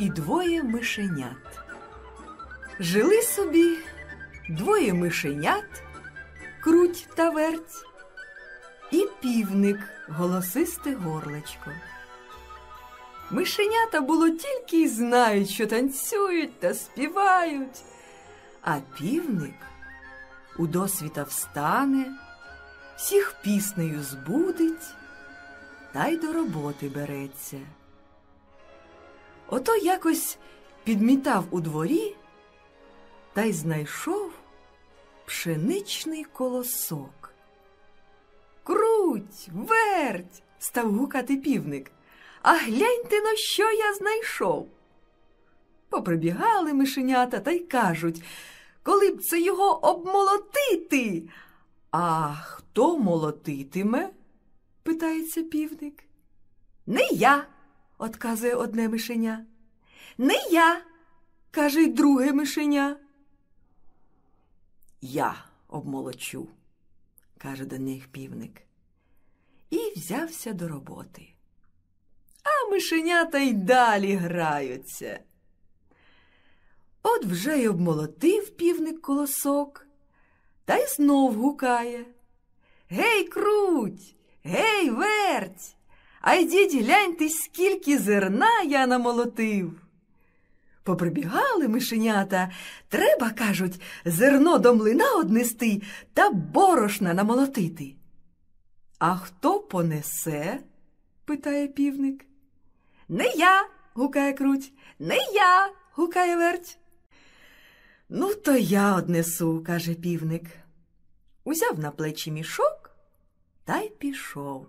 і двоє мишенят. Жили собі двоє мишенят, круть та верть, і півник, голосисте горличко. Мишенята було тільки й знають, що танцюють та співають, а півник удосвіта встане, всіх піснею збудить та й до роботи береться. Ото якось підмітав у дворі та й знайшов пшеничний колосок. «Круть, верть!» – став гукати півник. «А гляньте, но що я знайшов!» Поприбігали мишенята та й кажуть: «Коли б це його обмолотити!» «А хто молотитиме?» – питається півник. «Не я!» – отказує одне мишеня. «Не я!» – каже й друге мишеня. «Я обмолочу!» – каже до них півник. І взявся до роботи. А мишенята й далі граються. От вже й обмолотив півник колосок, та й знов гукає: «Гей, круть! Гей, верть! А йдіть гляньте, скільки зерна я намолотив!» Поприбігали мишенята. Треба, кажуть, зерно до млина однести та борошна намолотити. «А хто понесе?» – питає півник. «Не я!» – гукає круть. «Не я!» – гукає верть. «Ну, то я однесу!» – каже півник. Узяв на плечі мішок та й пішов.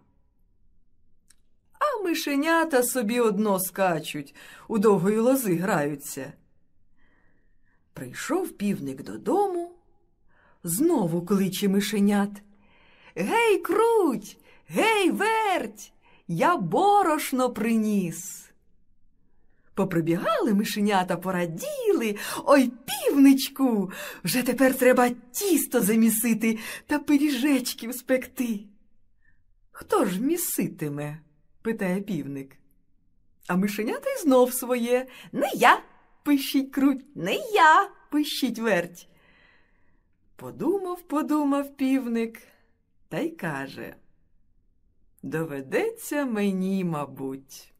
А мишенята собі одно скачуть, у довгої лози граються. Прийшов півник додому, знову кличе мишенят: «Гей, круть! Гей, верть! Я борошно приніс!» Поприбігали мишенята, пораділи: «Ой, півничку, вже тепер треба тісто замісити та пиріжечків спекти!» «Хто ж міситиме?» – питає півник. А мишенята й знов своє: «Не я!» – пищить круть, «Не я!» – пищить верть. Подумав півник та й каже: «Доведеться мені, мабуть».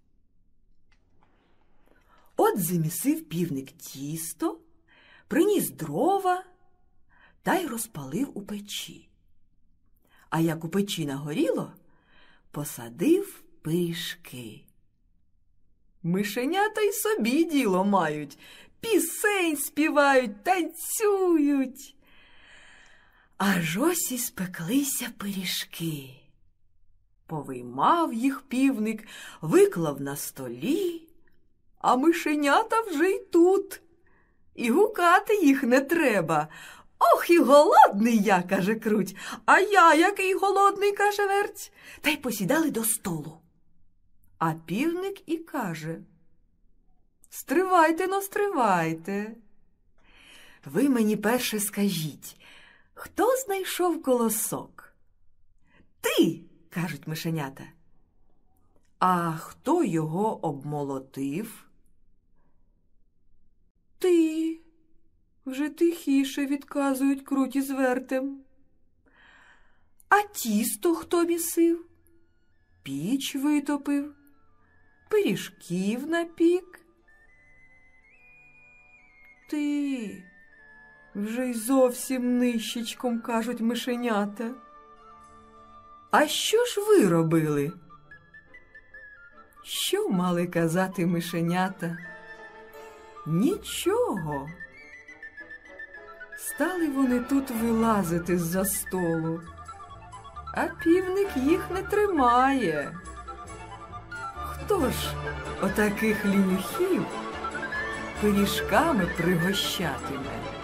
От замісив півник тісто, приніс дрова та й розпалив у печі. А як у печі нагоріло, посадив пиріжки. Мишенята й собі діло мають, пісень співають, танцюють. Аж ось і спеклися пиріжки. Повиймав їх півник, виклав на столі, а мишенята вже й тут. І гукати їх не треба. «Ох, і голодний я!» – каже круть. «А я який голодний!» – каже верть. Та й посідали до столу. А півник і каже: «Стривайте, но стривайте. Ви мені перше скажіть, хто знайшов колосок?» «Ти!» – кажуть мишенята. «А хто його обмолотив?» «Ти!» – вже тихіше відказують круті з вертем. «А тісто хто місив?» «Піч витопив, пиріжків напік». «Ти!» – вже й зовсім нищечком кажуть мишенята. «А що ж ви робили?» Що мали казати мишенята? Нічого. Стали вони тут вилазити з-за столу, а півник їх не тримає. Хто ж отаких лінюхів пиріжками пригощатиме?